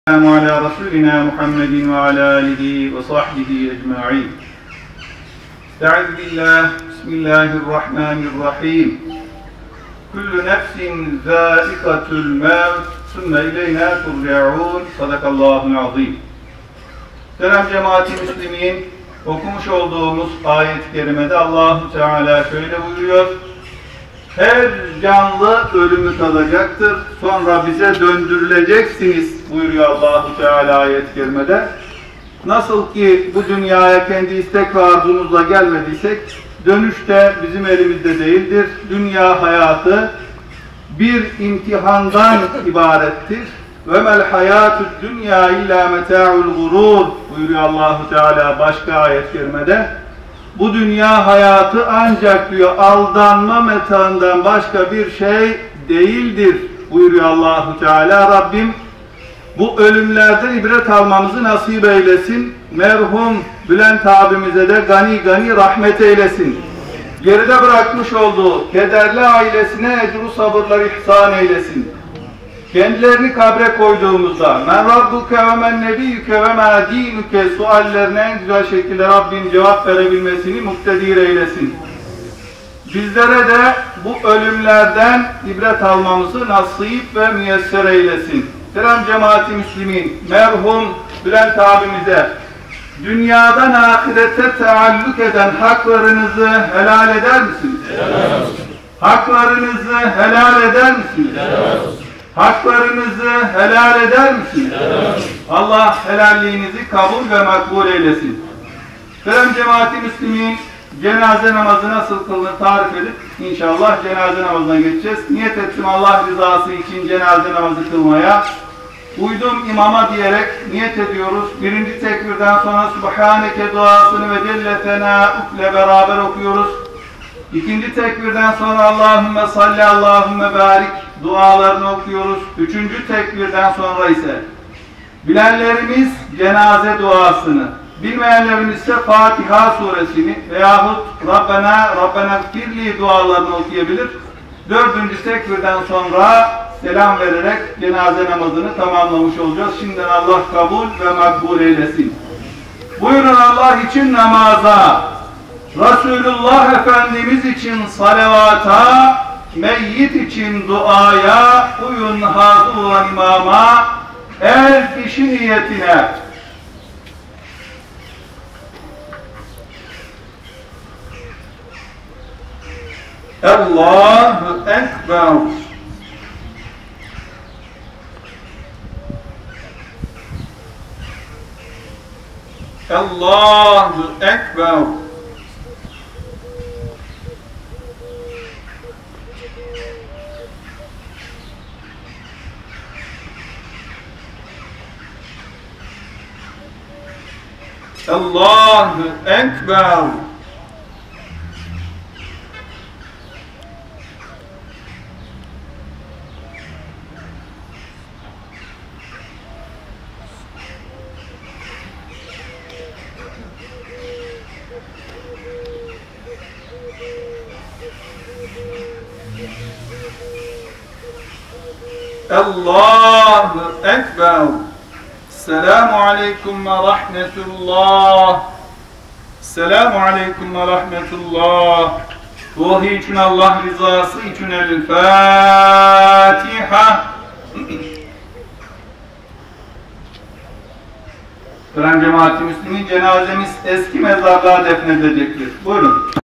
على رسولنا محمد وعلى آله وصحبه أجمعين. استعذ بالله. بسم الله الرحمن الرحيم. كل نفس ذائقة الموت ثم إلينا ترجعون. صدق الله العظيم. Selam cemaati Müslümin, okumuş olduğumuz ayet-i kerimede Allah-u Teala şöyle buyuruyor: her canlı ölümü tadacaktır, sonra bize döndürüleceksiniz buyuruyor Allah-u Teala ayet-i kerimede. Nasıl ki bu dünyaya kendi istek ve arzumuzla gelmediysek, dönüş de bizim elimizde değildir. Dünya hayatı bir imtihandan ibarettir. وَمَا الْحَيَاتُ الدُّنْيَا اِلَّا مَتَاعُ الْغُرُورِ buyuruyor Allah-u Teala başka ayet-i kerimede. Bu dünya hayatı ancak diyor aldanma metaından başka bir şey değildir buyuruyor Allah-u Teala. Rabbim bu ölümlerden ibret almamızı nasip eylesin. Merhum Bülent abimize de gani gani rahmet eylesin. Geride bırakmış olduğu kederli ailesine ecru sabırlar ihsan eylesin. Kendilerini kabre koyduğumuzda men rabbuke ve men nebiyyüke ve ma dinuke suallerine en güzel şekilde Rabbim cevap verebilmesini muktedir eylesin. Bizlere de bu ölümlerden ibret almamızı nasip ve müyesser eylesin. Selam cemaati Müslümin, merhum Bülent abimize dünyadan ahirete taalluk eden haklarınızı helal eder misiniz? Helal olsun. Haklarınızı helal eder misiniz? Helal olsun. Haklarınızı helal eder misiniz? Evet. Allah helalliğinizi kabul ve makbul eylesin. Selam cemaati Müslümin, cenaze namazı nasıl kılınır tarif edip inşallah cenaze namazına geçeceğiz. Niyet ettim Allah rızası için cenaze namazı kılmaya. Uydum imama diyerek niyet ediyoruz. Birinci tekbirden sonra Subhaneke duasını ve Celle Fenâ'ukle beraber okuyoruz. İkinci tekbirden sonra Allahümme salli Allahümme barik dualarını okuyoruz. Üçüncü tekbirden sonra ise bilenlerimiz cenaze duasını, bilmeyenlerimiz ise Fatiha suresini veyahut Rabbena gfirli dualarını okuyabilir. Dördüncü tekbirden sonra selam vererek cenaze namazını tamamlamış olacağız. Şimdiden Allah kabul ve makbul eylesin. Buyurun Allah için namaza, Resulullah Efendimiz için salavata, meyyit için duaya, uyun hazır olan imama, el kişi niyetine. Allahu Ekber. Allahu Ekber. Allahu Ekber. Allahu Ekber. Selamu aleyküm ve rahmetullah. Selamu aleyküm ve rahmetullah. Ruhi için Allah rızası için el Fatiha. Kıran cemaati Müslümin cenazemiz eski mezarlığa defnedilecektir. Buyurun.